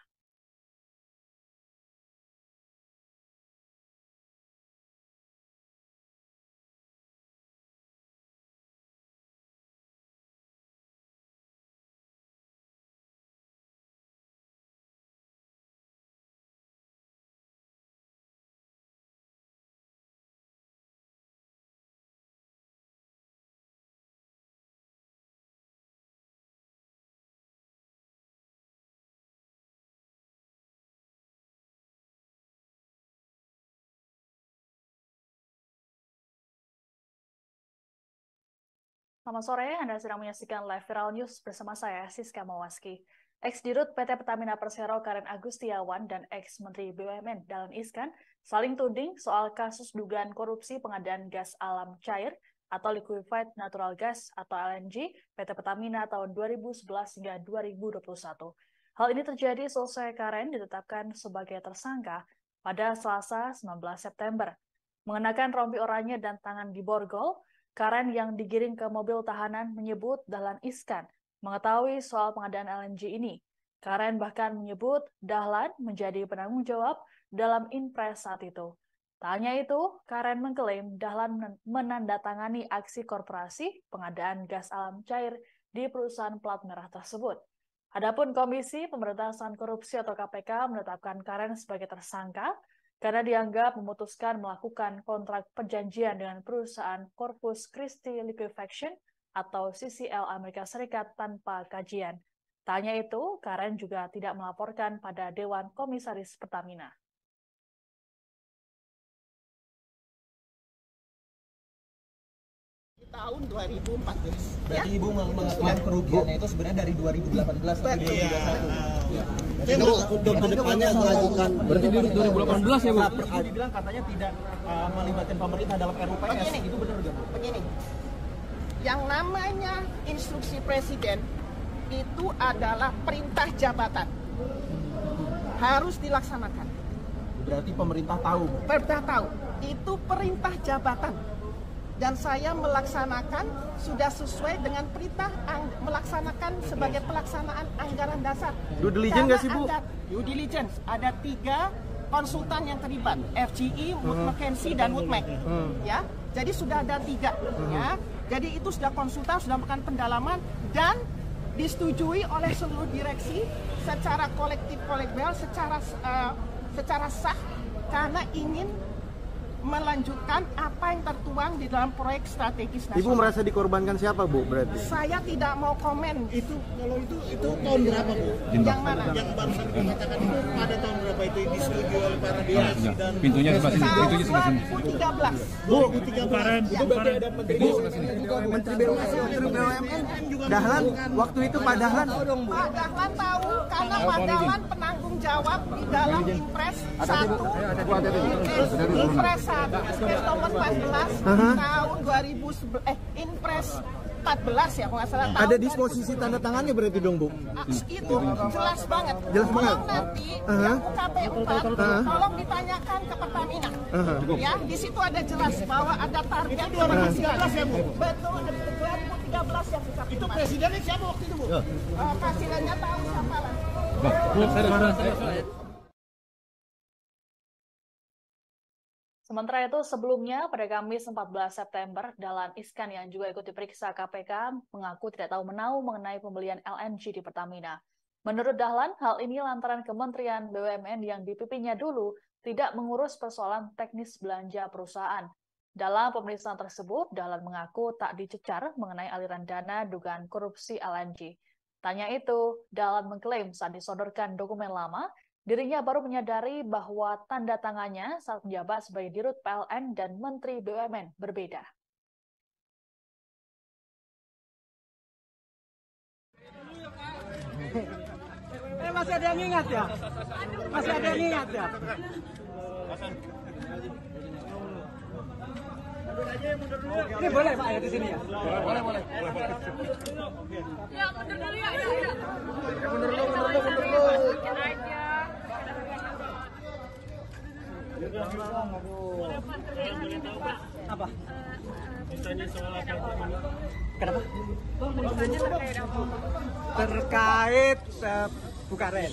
Selamat sore, Anda sedang menyaksikan Live Viral News bersama saya, Siska Mawaski. Ex-Dirut PT Pertamina Persero Karen Agustiawan dan ex-Menteri BUMN Dahlan Iskan saling tuding soal kasus dugaan korupsi pengadaan gas alam cair atau Liquefied Natural Gas atau LNG PT Pertamina tahun 2011 hingga 2021. Hal ini terjadi selesai Karen ditetapkan sebagai tersangka pada Selasa 19 September. Mengenakan rompi oranye dan tangan di borgol, Karen yang digiring ke mobil tahanan menyebut Dahlan Iskan mengetahui soal pengadaan LNG ini. Karen bahkan menyebut Dahlan menjadi penanggung jawab dalam Impres saat itu. Tak hanya itu, Karen mengklaim Dahlan menandatangani aksi korporasi pengadaan gas alam cair di perusahaan plat merah tersebut. Adapun Komisi Pemberantasan Korupsi atau KPK menetapkan Karen sebagai tersangka karena dianggap memutuskan melakukan kontrak perjanjian dengan perusahaan Corpus Christi Liquefaction atau CCL Amerika Serikat tanpa kajian. Tak hanya itu, Karen juga tidak melaporkan pada Dewan Komisaris Pertamina. tahun 2014. Berarti Ibu mengklaim kerugiannya itu sebenarnya dari 2018 sampai 2021. Untuk kedepannya mengajukan. Berarti di 2018 ya Bu? Dibilang katanya tidak melibatkan pemerintah dalam RUPS. Itu benar nggak Bu? Begini, yang namanya instruksi presiden itu adalah perintah jabatan, harus dilaksanakan. Berarti pemerintah tahu. Pemerintah tahu, itu perintah jabatan. Dan saya melaksanakan sudah sesuai dengan perintah melaksanakan sebagai pelaksanaan anggaran dasar. Due diligence nggak sih Bu? Due diligence, ada 3 konsultan yang terlibat, FGE, Wood Mackenzie, dan Woodmac. Ya, jadi sudah ada 3. Ya, jadi itu sudah konsultan, sudah melakukan pendalaman dan disetujui oleh seluruh direksi secara kolektif kolegial, secara sah karena ingin melanjutkan apa yang tertuang di dalam proyek strategis nasional. Ibu merasa dikorbankan siapa Bu berarti? Saya tidak mau komen. Itu kalau itu tahun berapa Bu? Yang mana? Yang barusan dikatakan itu pada tahun berapa itu disetujui oleh para direksi dan Pintunya sebelah sini. Pintunya sebelah sini. 2013. Bu, itu berarti ada menteri Menteri BUMN Dahlan waktu itu Pak Dahlan. Pak Dahlan tahu karena Pak Dahlan penanggung jawab di dalam Impres 1. Impres 1, Impres nomor 14 tahun 2011, Impres 14 ya kalau nggak salah. Ada disposisi tanda tangannya berarti dong Bu? Itu jelas banget. Jelas banget. Tolong nanti yang UKP 4 tolong ditanyakan ke Pertamina. Ya, di situ ada jelas bahwa ada target 2013 ya Bu. Betul, 2013 yang kita. itu presidennya siapa waktu itu Bu? Presidennya tahu siapa lah. Sementara itu, sebelumnya pada Kamis 14 September, Dahlan Iskan yang juga ikut diperiksa KPK mengaku tidak tahu menau mengenai pembelian LNG di Pertamina. Menurut Dahlan, hal ini lantaran Kementerian BUMN yang dipimpinnya dulu tidak mengurus persoalan teknis belanja perusahaan. Dalam pemeriksaan tersebut, Dahlan mengaku tak dicecar mengenai aliran dana dugaan korupsi LNG. Tanya itu, Dahlan mengklaim saat disodorkan dokumen lama, dirinya baru menyadari bahwa tanda tangannya saat menjabat sebagai Dirut PLN dan Menteri BUMN berbeda. Masih ada yang ingat ya? Masih ada yang ingat ya? Ini boleh Pak ya di sini ya? Boleh. Ya mundur dulu ya. Mundur dulu. Apa? Ditanya soal apa? Kenapa? Terkait Bukaren.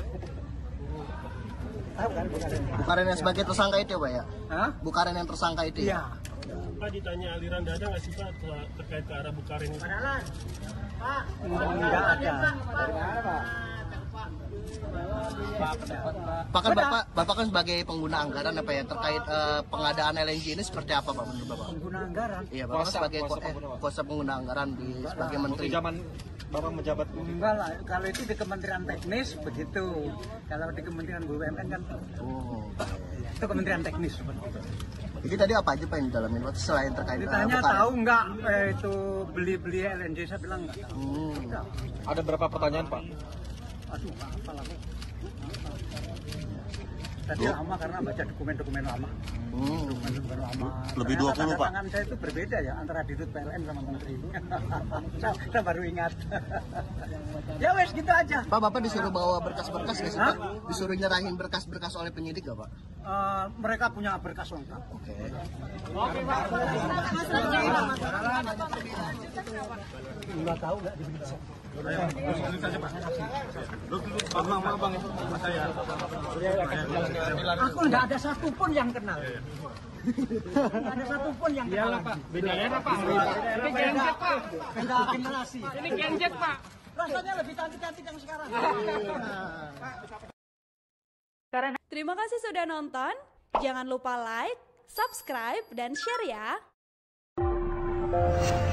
Tahu kan Bukaren? Bukaren yang sebagai tersangka itu Pak ya? Hah? Bukaren yang tersangka itu ya? Pak ditanya aliran dana nggak sih Pak terkait ke arah Bukaren itu? Enggak ada. Pak kan Bapak kan sebagai pengguna anggaran apa ya terkait pengadaan LNG ini seperti apa Pak menurut Bapak? Pengguna anggaran? Iya Bapak kan sebagai kuasa pengguna anggaran sebagai menteri. Zaman Bapak menjabat. Enggak lah, kalau itu di Kementerian Teknis begitu. Kalau di Kementerian BUMN kan itu Kementerian Teknis seperti itu. Jadi tadi apa aja Pak yang didalamin selain terkait ditanya tahu nggak itu beli LNG, saya bilang nggak tahu. Ada berapa pertanyaan Pak? Aduh, apa lagi? Tadi lama karena baca dokumen-dokumen lama. Dokumen-dokumen lama. Lebih 20 Pak. Tangan saya itu berbeda ya antara Dirut PLN sama Menteri itu. Saya baru ingat. Ya wes gitu aja. Pak, Bapak disuruh bawa berkas-berkas nggak sih Pak? Disuruh nyerahin berkas-berkas oleh penyidik nggak Pak? Mereka punya berkas lengkap. Oke. Pak. Nggak tahu nggak diperiksa. Aku nggak ada satupun yang kenal. Nggak ada satupun yang kenal. Iyalah Pak, beda era Pak. Ini genjet Pak. Beda generasi. Ini genjet Pak. Rasanya lebih cantik-cantik yang sekarang. Terima kasih sudah nonton. Jangan lupa like, subscribe, dan share ya.